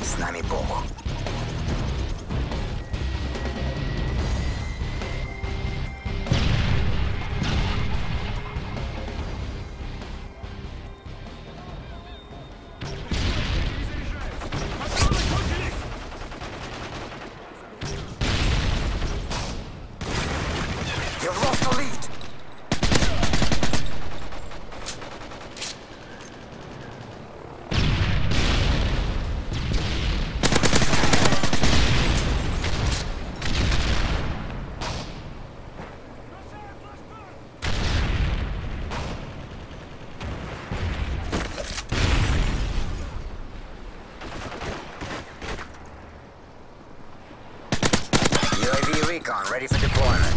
С нами Бог. You've lost the lead. UAV recon ready for deployment.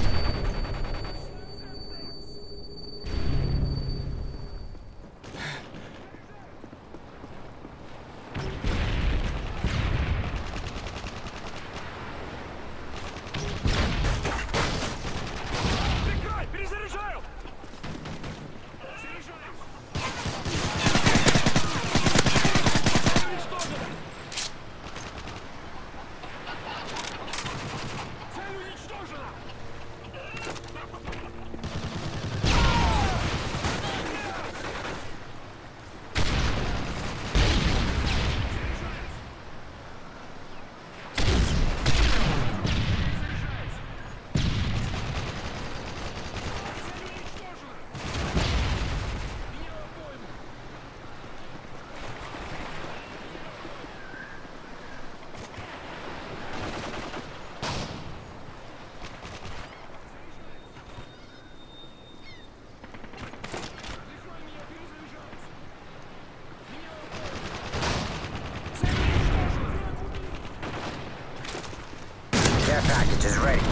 Care package is ready.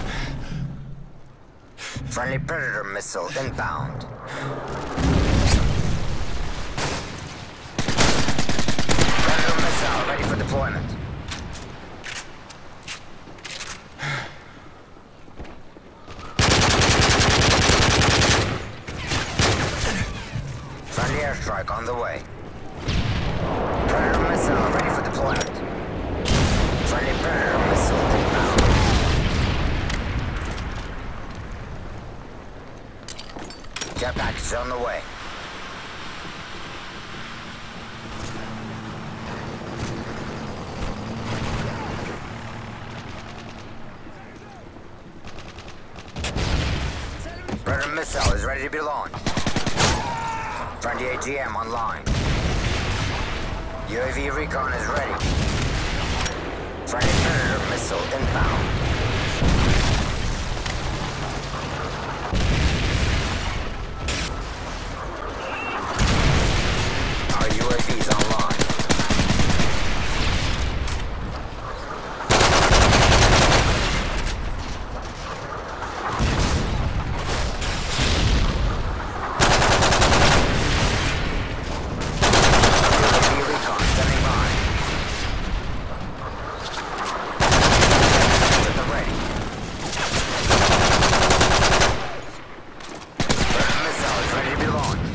Friendly Predator missile inbound. Predator missile ready for deployment. Friendly airstrike on the way. Predator missile ready for deployment. Friendly Predator missile inbound. Care package on the way. Predator missile is ready to be launched. Friendly AGM online. UAV recon is ready. Friendly Predator missile inbound. Our UAVs online. UAV recon standing by. Ready. Predator missile is ready to be launched.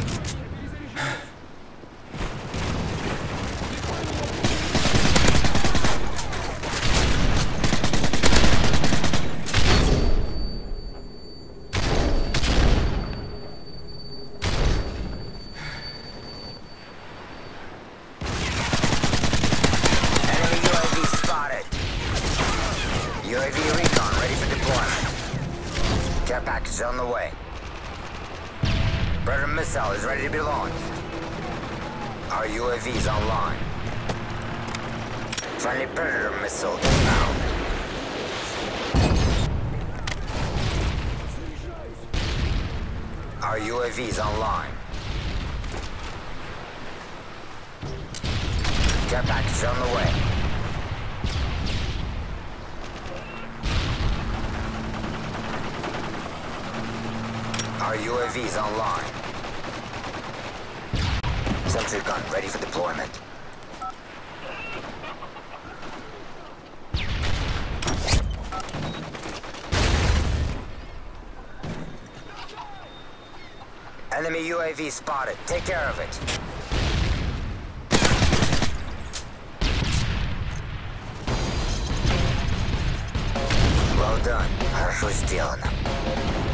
Enemy UAV spotted. UAV recon ready for deployment. Care package on the way. Predator missile is ready to be launched. Our UAVs online. Friendly Predator missile inbound. Our UAVs online. Care package on the way. Our UAVs online. Sentry gun ready for deployment. Enemy UAV spotted. Take care of it. done. Хорошо сделано.